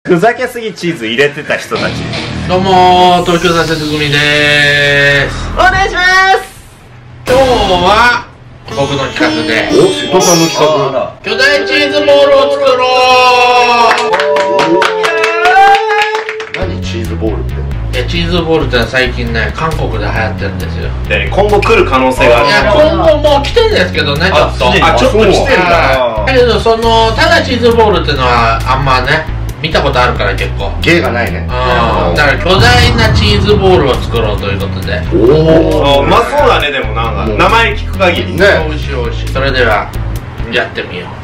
ふざけすぎチーズ入れてた人たち。 どうも東京挫折組でーす。 お願いします。 今日は僕の企画で瀬戸さんの企画。 巨大チーズボールを作ろう。 何チーズボールって？ チーズボールってのは最近ね韓国で流行ってるんですよ。 で今後来る可能性がある。 いや今後もう来てるんですけどね、ちょっとちょっと来てるか。 だけどそのただチーズボールってのはあんまね見たことあるから結構。 芸がないね。 だから巨大なチーズボールを作ろうということで。 おお、うまそうだね。でもなんか名前聞く限りね。 美味しい美味しい。それではやってみよう。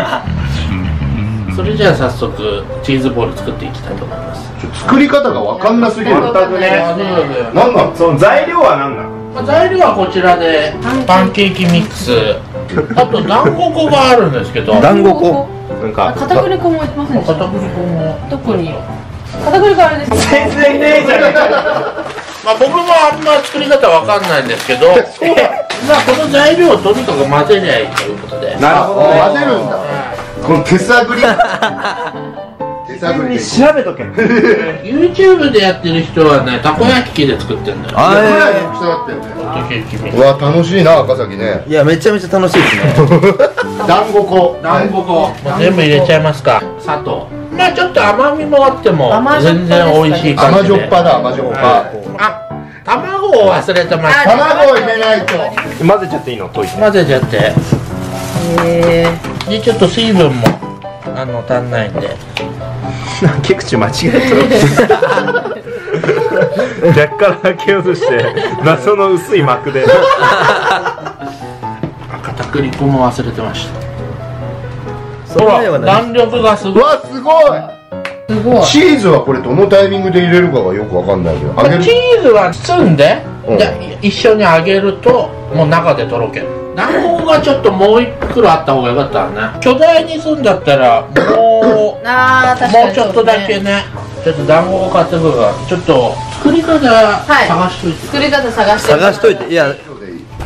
それじゃあ早速チーズボール作っていきたいと思います。 作り方がわかんなすぎる。 全くね。 なんなの？ その材料は何なの？ 材料はこちらでパンケーキミックス、あと団子粉があるんですけど。 団子粉。 なんか片栗粉もいませんでした。 片栗粉もどこに？片栗粉あれです。 全然ねえじゃねえか。 まあ僕もあんま作り方わかんないんですけど、まあこの材料をとにかく混ぜりゃいいということで。 なるほど。 混ぜるんだ。この手探り。手探りで調べとけ。 YouTube でやってる人はね、たこ焼き器で作ってんだよ。 ぐらいの大きさだったよね。 パンケーキミックうわ楽しいな赤崎ね。 いやめちゃめちゃ楽しいですね。 団子粉。 団子粉、もう全部入れちゃいますか。砂糖。まあちょっと甘みもあっても全然美味しい感じで。 甘じょっぱだ甘じょっぱ。 あ、卵を忘れてました。 卵を入れないと。 混ぜちゃっていいの？溶いて。 混ぜちゃって。でちょっと水分も足んないんで。 開け口間違えた。逆から開けようとして謎の薄い膜で。 片栗粉も忘れてました。 それは弾力がすごい。 うわすごい。 すごい。 チーズはこれどのタイミングで入れるかがよくわかんないけど。 チーズは包んで、 うんで一緒に揚げるともう中でとろける。団子粉がちょっともう一袋あった方がよかったらね。巨大にすんだったらもう確かにもうちょっとだけね。ちょっと団子粉買ってくるからちょっと作り方探しといて。 作り方探して。 探しといて。いやちょ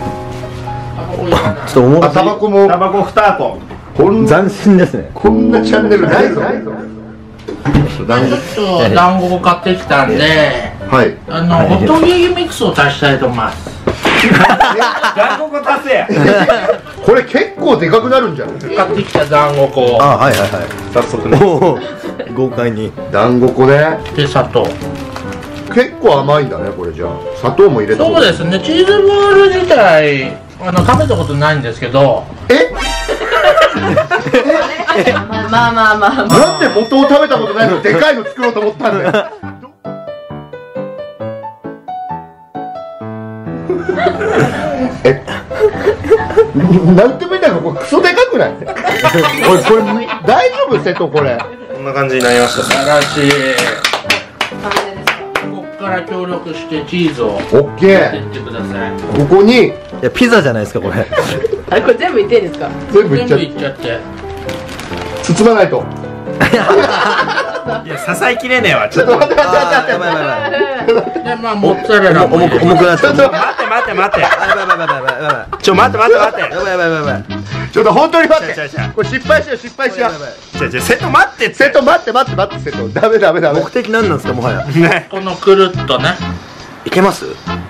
っとおもろすぎ。 タバコもタバコ2箱。 斬新ですね。 こんなチャンネルないぞ。 ちょっと団子粉買ってきたんで、 はい。 ホットケーキミックスを足したいと思います。 団子粉足せや。 これ結構でかくなるんじゃない？ 買ってきた団子粉あはいはいはい。 早速ね。 おお豪快に。 団子粉ね。 で砂糖。 結構甘いんだねこれじゃあ。砂糖も入れた。 そうですね。チーズボール自体食べたことないんですけど。 まあ。 なんで元を食べたことないのにでかいの作ろうと思ったんだよ。なんてもいいんだけどこれクソでかくない？これ大丈夫瀬戸これ？ こんな感じになりました。 素晴らしい。ここから協力してチーズをオッケ入れてー。 ってください。 ここにいやピザじゃないですかこれ。 あれこれ全部いっていいですか？ 全部いっちゃ全部いっちゃって。 包まないと。 いや支えきれねえわ。ちょっと待って。 やばいやばいやばい。 でまあモッツァレラも重くなっちゃう。 待って。 やばいやばいやばいやばい。 待って。 やばいやばい。 ちょっと本当に待って。 違うこれ失敗しよう失敗しよう。 瀬戸待ってって。 瀬戸待って瀬戸ダメ。 目的何なんですかもはや。 ね。 このくるっとねいけます？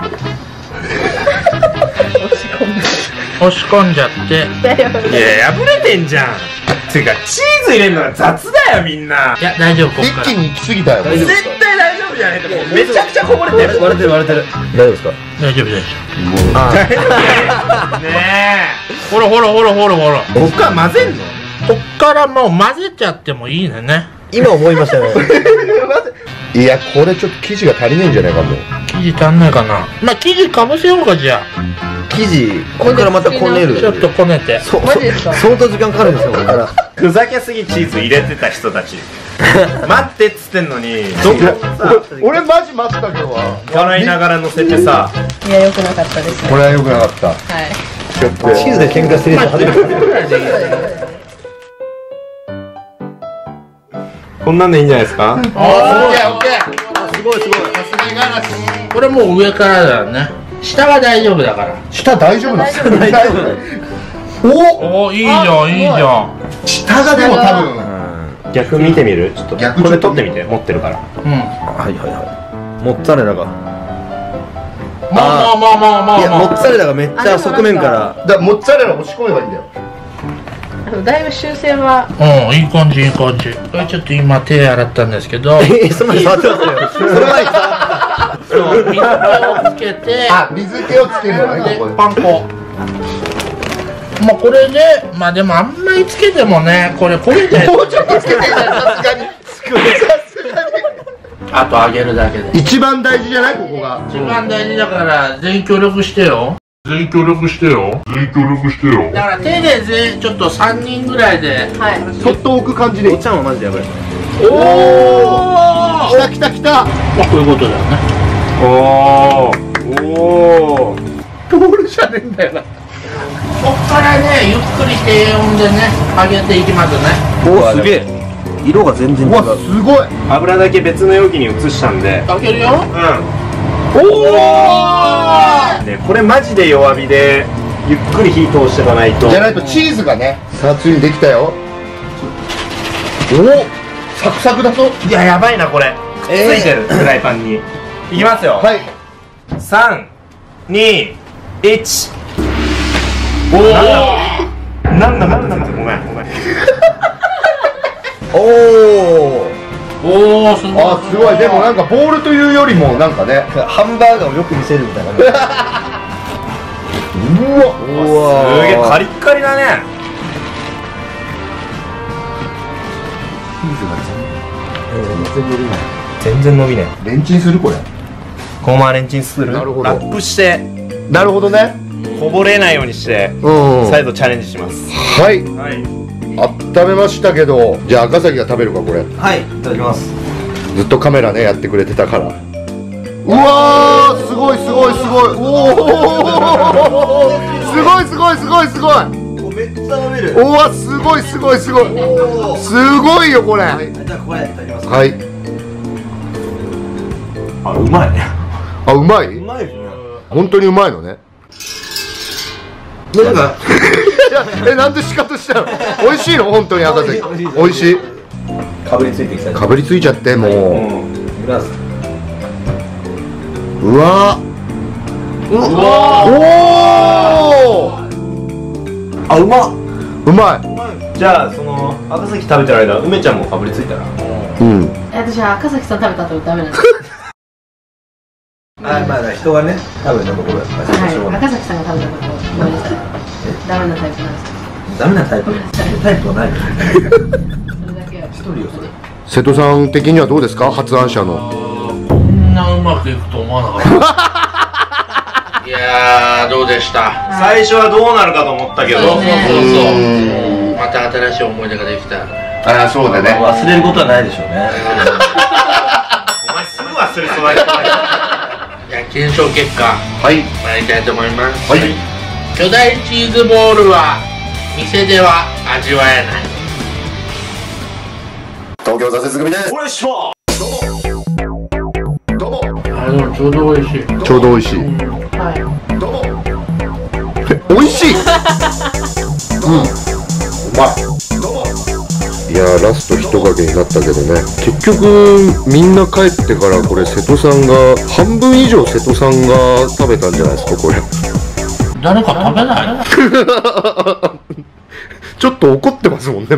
押し込んじゃって。 いや破れてんじゃん。てかチーズ入れるのが雑だよみんな。 いや大丈夫。こっから一気に行き過ぎたよ。 絶対大丈夫じゃないか。めちゃくちゃこぼれてる。 割れてる。大丈夫ですか？ 大丈夫。 ねほら。 え。こっから混ぜんの？ こっからもう混ぜちゃってもいいのね。 今思いましたね。 いやこれちょっと生地が足りないんじゃないかもう。 生地足んないかな。まあ生地かぶせようかじゃあ。 生地これからまたこねる。 ちょっとこねて。 相当時間かかるんですよこれから。 ふざけすぎチーズ入れてた人たち。待ってっつってんのに。 俺マジ待ったけど笑いながら乗せてさ。 いや良くなかったですね。 これは良くなかった。 はい。 ちょっとチーズで喧嘩してる人初めて。 こんなんでいいんじゃないですか？ オッケー。 すごい。 これもう上からだよね。下は大丈夫だから。 下大丈夫なの？ 大丈夫。 おいいじゃん。 下がでも多分逆見てみる？ちょっと逆これ取ってみて、持ってるから。 うん。 はいはいはいモッツァレラがまあいやモッツァレラがめっちゃ側面からだからモッツァレラ押し込めばいいんだよ。 だいぶ修正は。 うん、いい感じいい感じ。これちょっと今手洗ったんですけどその前に触ってますよその前にそう水気をつけてあ、水気をつけるのね、 でここで。 パン粉まあこれでまあでもあんまりつけてもねこれ焦げてもうちょっとつけてんじゃん、さすがに。さすがに。 あと揚げるだけで一番大事じゃないここが。 一番大事だから全員協力してよ全員協力してよだから手で全員ちょっと3人ぐらいではい。 そっと置く感じでいい。 おちゃんはマジでやばいおお来た来た来た。 こういうことだよねおーおー。 ボールじゃねえんだよな。 こっからねゆっくり低温でね揚げていきますねおすげえ色が全然違うわ、 うすごい。 油だけ別の容器に移したんで。 揚げるようおん。ね、これマジで弱火でゆっくり火通していかないと。 じゃないとチーズがね。さあ、ついにできたよ。お、サクサクだぞ。 いや、やばいなこれ。ついてるフライパンに。いきますよ。 はい。 3、2、1。 おおなんだごめん。 おおおおすごいあ、すごい。でもなんかボールというよりもなんかね。 ハンバーガーをよく見せるみたいなうわ。 うわすげえカリッカリだね。全然伸びねレンチンするこれ。 え。このままレンチンする。 なるほどラップしてなるほどね。 こぼれないようにしてうん。 再度チャレンジします。 はい。 はい。 温めましたけど、じゃあ赤崎が食べるかこれ。 はいいただきますずっとカメラねやってくれてたから。うわー、すごいすごいすごい。おお。すごいすごいすごいすごい。 めっちゃ伸びるおわ、すごいすごいすごい。 おすごいよこれ。はじゃあこれいただきますい。 あ、うまいね。 あ、うまい？ うまいですね本当にうまいのね。 なんかいや、なんでシカトしたの？美味しいの本当に赤崎。美味しい。 かぶりついてきたかぶりついちゃってもう。 グラスうわー。おお。 あ、うまっ。 うまい。 じゃあその赤崎食べてる間、梅ちゃんもかぶりついたら。 うん。 私は赤崎さん食べた後ダメなんです。 あまあ人がね多分ねもうこれはい。赤崎さんが食べたことごめんなさい。ダメなタイプなんです。 ダメなタイプタイプはないそれだけは。 一人よそれ瀬戸さん的にはどうですか？発案者の。 こんなうまくいくと思わなかったいやーどうでした。 最初はどうなるかと思ったけど。 そうそううんまた新しい思い出ができた。 ああ、そうだね。 忘れることはないでしょうねお前すぐ忘れそうだけど。 いや検証結果はい。 参りたいと思います。 はい。 巨大チーズボールは店では味わえない。 東京挫折組です。 お願いしまどうも。 あでもちょうど美味しい。 ちょうど美味しい。 はい。 どうも。美味しい。うん。うまい。どうも。いやー、ラスト一かけになったけどね。結局みんな帰ってからこれ瀬戸さんが半分以上瀬戸さんが食べたんじゃないですかこれ。 誰か食べない？ ちょっと怒ってますもんね。